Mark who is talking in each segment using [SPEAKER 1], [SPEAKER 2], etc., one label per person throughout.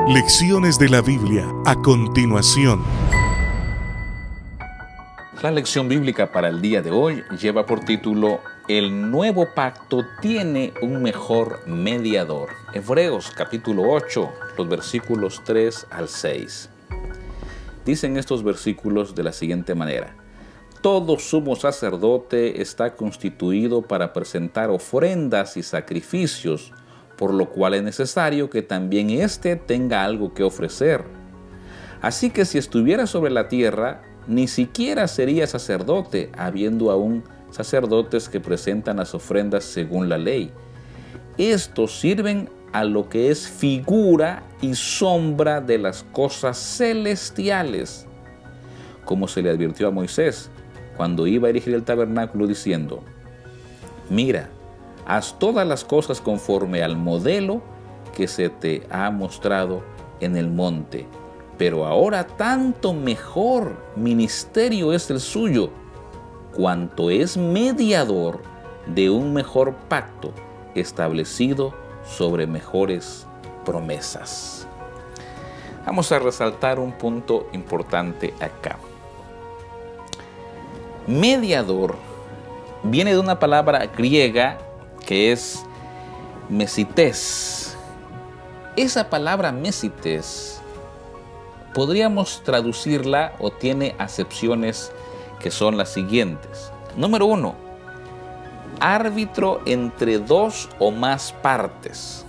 [SPEAKER 1] Lecciones de la Biblia a continuación.
[SPEAKER 2] La lección bíblica para el día de hoy lleva por título El nuevo pacto tiene un mejor mediador. Hebreos capítulo 8, los versículos 3 al 6. Dicen estos versículos de la siguiente manera: Todo sumo sacerdote está constituido para presentar ofrendas y sacrificios, por lo cual es necesario que también éste tenga algo que ofrecer. Así que si estuviera sobre la tierra, ni siquiera sería sacerdote, habiendo aún sacerdotes que presentan las ofrendas según la ley. Estos sirven a lo que es figura y sombra de las cosas celestiales, como se le advirtió a Moisés cuando iba a erigir el tabernáculo, diciendo: Mira, haz todas las cosas conforme al modelo que se te ha mostrado en el monte. Pero ahora tanto mejor ministerio es el suyo, cuanto es mediador de un mejor pacto establecido sobre mejores promesas. Vamos a resaltar un punto importante acá. Mediador viene de una palabra griega que es mesites. Esa palabra mesites podríamos traducirla o tiene acepciones que son las siguientes. Número 1, árbitro entre dos o más partes.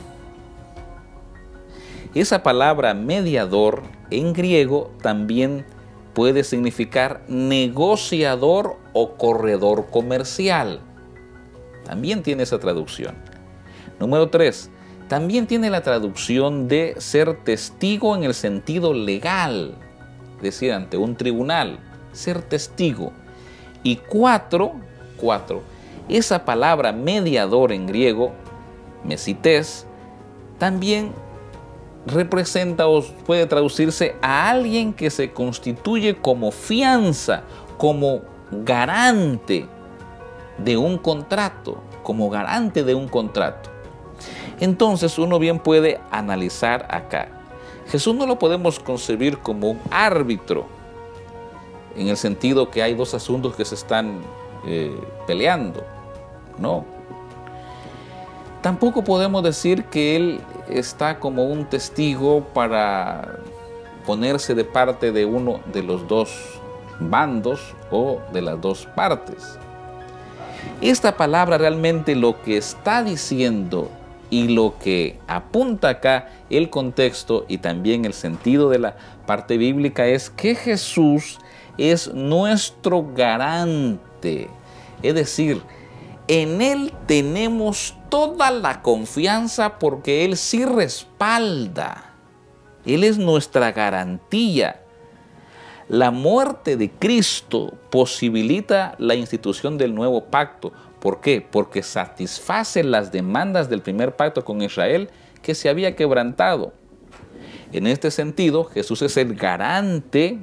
[SPEAKER 2] Esa palabra mediador en griego también puede significar negociador o corredor comercial. También tiene esa traducción. Número 3, también tiene la traducción de ser testigo en el sentido legal, es decir, ante un tribunal, ser testigo. Y 4, esa palabra mediador en griego, mesites, también representa o puede traducirse a alguien que se constituye como fianza, como garante de un contrato, como garante de un contrato. Entonces uno bien puede analizar acá. Jesús no lo podemos concebir como un árbitro, en el sentido que hay dos asuntos que se están peleando. No. Tampoco podemos decir que Él está como un testigo para ponerse de parte de uno de los dos bandos o de las dos partes. Esta palabra realmente lo que está diciendo y lo que apunta acá el contexto y también el sentido de la parte bíblica es que Jesús es nuestro garante. Es decir, en Él tenemos toda la confianza porque Él sí respalda. Él es nuestra garantía. La muerte de Cristo posibilita la institución del nuevo pacto. ¿Por qué? Porque satisface las demandas del primer pacto con Israel que se había quebrantado. En este sentido, Jesús es el garante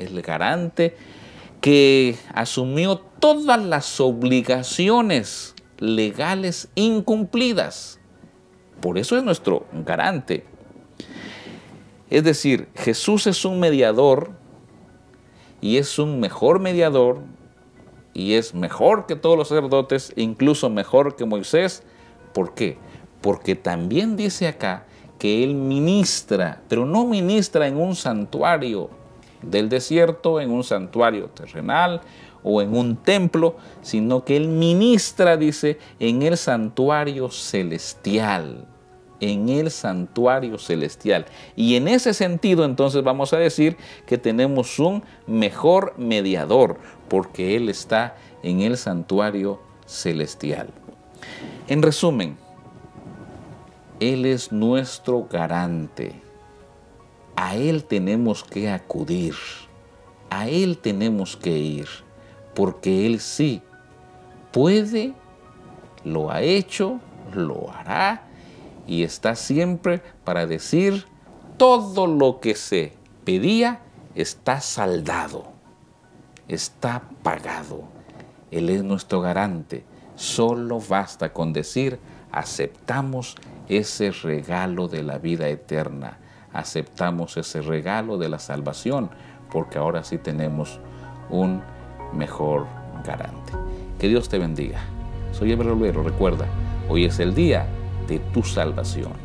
[SPEAKER 2] que asumió todas las obligaciones legales incumplidas. Por eso es nuestro garante. Es decir, Jesús es un mediador y es un mejor mediador y es mejor que todos los sacerdotes, incluso mejor que Moisés. ¿Por qué? Porque también dice acá que Él ministra, pero no ministra en un santuario del desierto, en un santuario terrenal o en un templo, sino que Él ministra, dice, en el santuario celestial. En el santuario celestial. Y en ese sentido, entonces, vamos a decir que tenemos un mejor mediador, porque Él está en el santuario celestial. En resumen, Él es nuestro garante. A Él tenemos que acudir. A Él tenemos que ir, porque Él sí puede, lo ha hecho, lo hará, y está siempre para decir: todo lo que se pedía está saldado, está pagado. Él es nuestro garante. Solo basta con decir: aceptamos ese regalo de la vida eterna. aceptamos ese regalo de la salvación, porque ahora sí tenemos un mejor garante. Que Dios te bendiga. Soy Eber Olvero. Recuerda, hoy es el día de tu salvación.